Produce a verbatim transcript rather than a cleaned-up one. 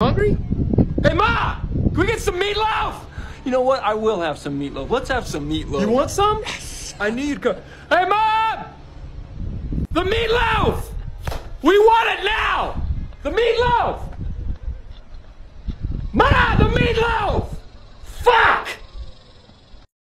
hungry? Hey, Ma! Can we get some meatloaf? You know what? I will have some meatloaf. Let's have some meatloaf. You want some? Yes. I knew you'd go. Hey, Mom! The meatloaf! We want it now! The meatloaf! Ma, the meatloaf!